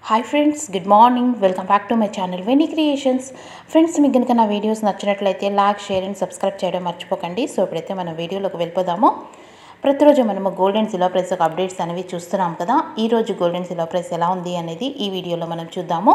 Hi friends, good morning. Welcome back to my channel Veni creations. Friends, మీకు కనుక నా videos నచ్చినట్లయితే లైక్, షేర్ అండ్ సబ్స్క్రైబ్ చేయడం మర్చిపోకండి. సో ఇప్పుడైతే మనం వీడియోలోకి వెళ్ళిపోదాము. ప్రతిరోజు మనము gold and silver price updates అనేవి చూస్తున్నాం కదా. ఈరోజు గోల్డ్ అండ్ సిల్వర్ ప్రైస్ ఎలా ఉంది అనేది ఈ వీడియోలో మనం చూద్దాము.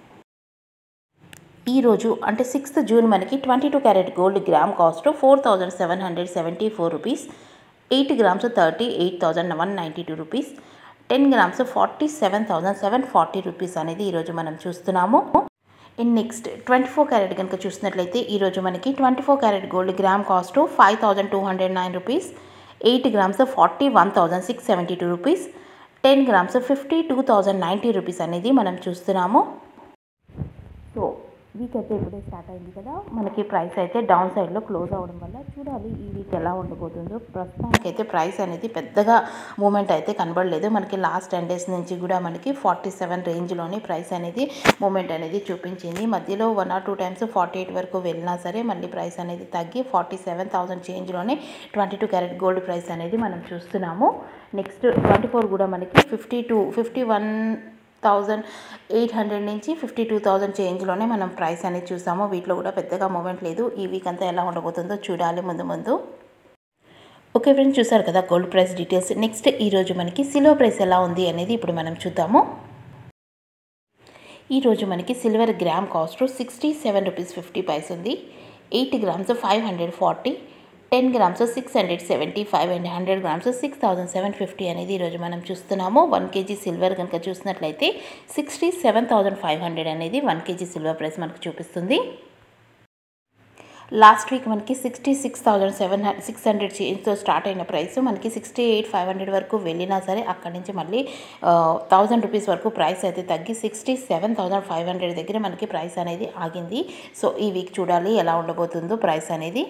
ఈరోజు అంటే 6th జూన్ మనకి 22 carat gold gram cost 4774 rupees, 8 grams 38,192 rupees, 10 grams 47,740 rupees అనేది ఈరోజు మనం చూస్తున్నాము. అండ్ నెక్స్ట్ 24 క్యారెట్ కనుక చూసినట్లయితే ఈరోజు మనకి 24 carat gold gram cost 5,209 rupees, 8 grams 41,672 rupees, 10 grams 52,090 rupees అనేది మనం చూస్తున్నాము. సో వీక్ అయితే ఇప్పుడే స్టార్ట్ అయింది కదా, మనకి ప్రైస్ అయితే డౌన్ సైడ్లో క్లోజ్ అవ్వడం వల్ల చూడాలి ఈ వీక్ ఎలా ఉండబోతుందో. ప్రస్తుతానికైతే ప్రైస్ అనేది పెద్దగా మూమెంట్ అయితే కనబడలేదు. మనకి లాస్ట్ 10 days నుంచి కూడా మనకి 47 రేంజ్లోనే ప్రైస్ అనేది మూమెంట్ అనేది చూపించింది. మధ్యలో 1 or 2 times 48 వరకు వెళ్ళినా సరే మళ్ళీ ప్రైస్ అనేది తగ్గి 47,000 చేంజ్లోనే 22 క్యారెట్ గోల్డ్ ప్రైస్ అనేది మనం చూస్తున్నాము. నెక్స్ట్ 24 కూడా మనకి 51,800 నుంచి 52,000 చేంజ్లోనే మనం ప్రైస్ అనేది చూసాము. వీటిలో కూడా పెద్దగా మూమెంట్ లేదు. ఈ వీక్ అంతా ఎలా ఉండబోతుందో చూడాలి ముందు. ఓకే ఫ్రెండ్స్, చూసారు కదా గోల్డ్ ప్రైస్ డీటెయిల్స్. నెక్స్ట్ ఈరోజు మనకి సిల్వర్ ప్రైస్ ఎలా ఉంది అనేది ఇప్పుడు మనం చూద్దాము. ఈరోజు మనకి silver gram cost 67 rupees 50 paise ఉంది. 8 గ్రామ్స్ 540, 10 గ్రామ్స్ 675 అండ్ 100 గ్రామ్స్ 6,750 అనేది ఈరోజు మనం చూస్తున్నాము. 1 kg సిల్వర్ కనుక చూసినట్లయితే 67,500 అనేది 1 kg సిల్వర్ ప్రైస్ మనకు చూపిస్తుంది. లాస్ట్ వీక్ మనకి 66,600 చేంజ్తో స్టార్ట్ అయిన ప్రైస్ మనకి 68,500 వరకు వెళ్ళినా సరే అక్కడి నుంచి మళ్ళీ 1,000 రూపీస్ వరకు ప్రైస్ అయితే తగ్గి 67,500 దగ్గర మనకి ప్రైస్ అనేది ఆగింది. సో ఈ వీక్ చూడాలి ఎలా ఉండబోతుందో ప్రైస్ అనేది.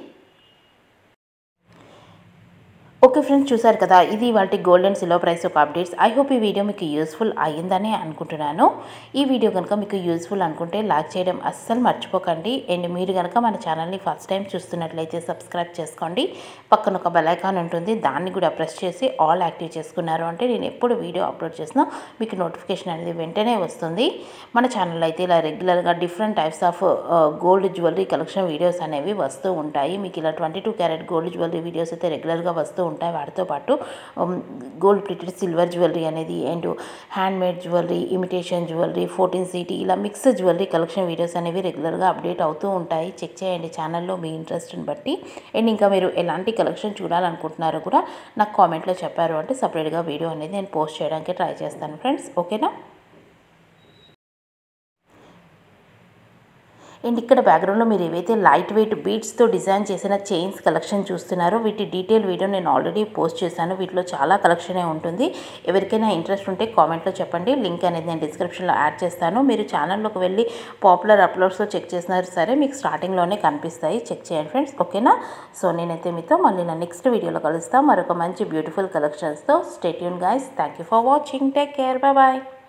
ఓకే ఫ్రెండ్స్, చూసారు కదా ఇది వాటి గోల్డ్ అండ్ సిల్వర్ ప్రైస్ యొక్క అప్డేట్స్. ఐ హోప్ ఈ వీడియో మీకు యూస్ఫుల్ అయ్యిందని అనుకుంటున్నాను. ఈ వీడియో కనుక మీకు యూస్ఫుల్ అనుకుంటే లైక్ చేయడం అస్సలు మర్చిపోకండి. అండ్ మీరు కనుక మన ఛానల్ని ఫస్ట్ టైం చూస్తున్నట్లయితే సబ్స్క్రైబ్ చేసుకోండి. పక్కన ఒక బెల్ ఐకాన్ ఉంటుంది, దాన్ని కూడా ప్రెస్ చేసి ఆల్ యాక్టివ్ చేసుకున్నారు అంటే నేను ఎప్పుడు వీడియో అప్లోడ్ చేసినా మీకు నోటిఫికేషన్ అనేది వెంటనే వస్తుంది. మన ఛానల్ అయితే ఇలా రెగ్యులర్గా different types of gold jewellery collection videos అనేవి వస్తూ ఉంటాయి. మీకు ఇలా 22 క్యారెట్ గోల్డ్ జ్యువెలరీ వీడియోస్ అయితే రెగ్యులర్గా వస్తూ ఉంటాయి. వాటితో పాటు గోల్డ్ ప్లేటెడ్ సిల్వర్ జ్యువెలరీ అనేది and handmade jewellery, imitation jewellery, 14CT ఇలా మిక్స్డ్ జ్యువెలరీ కలెక్షన్ వీడియోస్ అనేవి రెగ్యులర్గా అప్డేట్ అవుతూ ఉంటాయి. చెక్ చేయండి ఛానల్లో మీ ఇంట్రెస్ట్ని బట్టి. అండ్ ఇంకా మీరు ఎలాంటి కలెక్షన్ చూడాలనుకుంటున్నారో కూడా నాకు కామెంట్లో చెప్పారు అంటే సపరేట్గా వీడియో అనేది నేను పోస్ట్ చేయడానికి ట్రై చేస్తాను ఫ్రెండ్స్. ఓకేనా? అండ్ ఇక్కడ బ్యాక్గ్రౌండ్లో మీరు ఏవైతే లైట్ వెయిట్ బీడ్స్తో డిజైన్ చేసిన చైన్స్ కలెక్షన్ చూస్తున్నారో వీటి డీటెయిల్ వీడియో నేను ఆల్రెడీ పోస్ట్ చేశాను. వీటిలో చాలా కలెక్షనే ఉంటుంది. ఎవరికైనా ఇంట్రెస్ట్ ఉంటే కామెంట్లో చెప్పండి. లింక్ అనేది నేను డిస్క్రిప్షన్లో యాడ్ చేస్తాను. మీరు ఛానల్లోకి వెళ్ళి పాపులర్ అప్లోడ్స్లో చెక్ చేసినా సరే మీకు స్టార్టింగ్లోనే కనిపిస్తాయి. చెక్ చేయండి ఫ్రెండ్స్. ఓకేనా? సో నేనైతే మీతో మళ్ళీ నా నెక్స్ట్ వీడియోలో కలుస్తాను మరొక మంచి బ్యూటిఫుల్ కలెక్షన్స్తో. Stay tune guys. Thank you for watching. Take care. Bye.